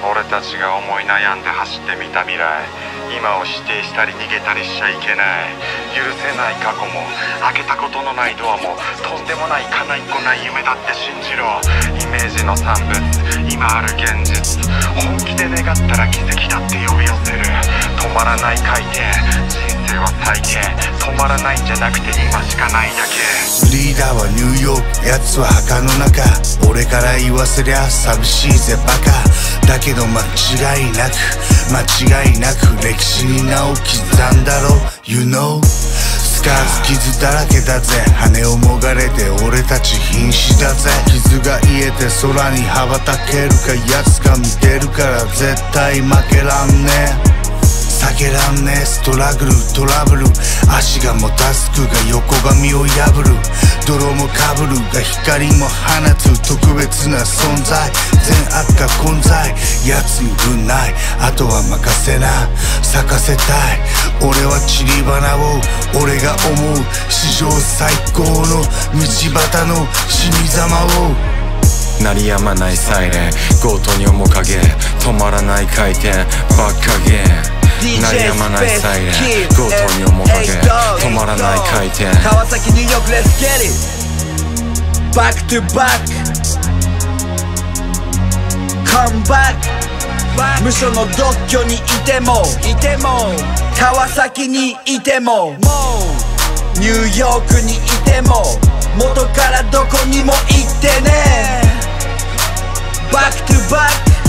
俺たちが思い悩んで走ってみた未来、今を否定したり逃げたりしちゃいけない。許せない過去も開けたことのないドアもとんでもない叶いっこない夢だって信じろ。イメージの産物、今ある現実、本気で願ったら奇跡だって呼び寄せる。止まらない回転、人生は最低。止まらないんじゃなくて今しかないだけ。 リーダーはニューヨーク、やつは墓の中。俺から言わせりゃ寂しいぜバカ。だけど間違いなく歴史に名を刻んだろ You know スカーツ傷だらけだぜ。羽をもがれて俺たち瀕死だぜ。傷が癒えて空に羽ばたけるか奴が見てるから絶対負けらんねえ。避けらんねえストラグルトラブル。足がもたつくが横髪を破る。泥もかぶるが光も放つ特別な存在。善悪が混在、奴に分ない。あとは任せな、咲かせたい。俺は散り花を、俺が思う史上最高の道端の死に様を。 鳴りやまないサイレン、強盗に面影、止まらない回転、バッカゲン。鳴りやまないサイレン、強盗に面影、止まらない回転。 川崎ニューヨーク Let's get it Back to back Come back 無所の独居にいても川崎にいてもニューヨークにいても元からどこにも行ってね。 Back to back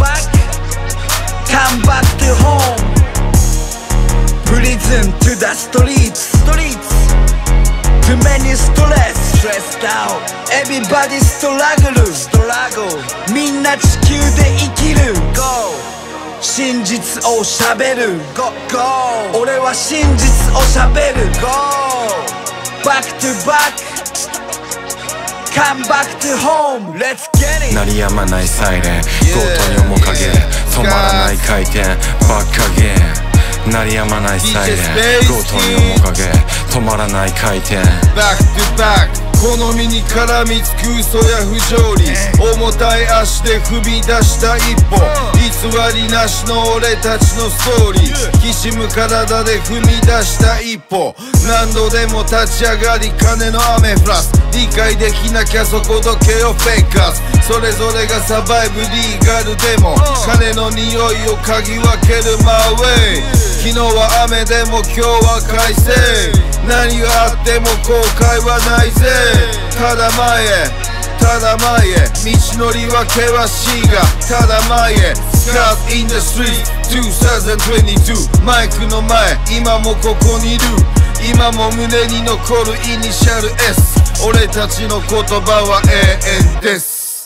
Come back to home Prison to the streets Too many stress Stressed out Everybody struggle みんな地球で生きる Go 真実をしゃべる Go俺は真実をしゃべる Go Back to back Come back to home Let's get it 鳴りやまないサイレン、強盗に面影、止まらない回転、バッカゲン。鳴りやまないサイレン、強盗に面影、止まらない回転。 Back to back 好みに絡みつく嘘や不条理、重たい足で踏み出した一歩、偽りなしの俺たちのストーリー、きしむ体で踏み出した一歩、何度でも立ち上がり金の雨降らす、理解できなきゃそこどけよフェイカーズ、それぞれがサバイブリーガルでも金の匂いを嗅ぎ分けるマウェイ、昨日は雨でも今日は快晴、何があっても後悔はないぜ。ただ前へ道のりは険しいがただ前へ Scout in the street 2022マイクの前今もここにいる、今も胸に残るイニシャル S 俺たちの言葉は永遠です。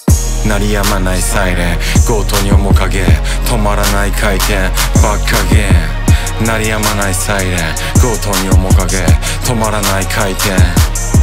鳴りやまないサイレン、強盗に面影、止まらない回転、バッカゲン。鳴りやまないサイレン、強盗に面影、止まらない回転。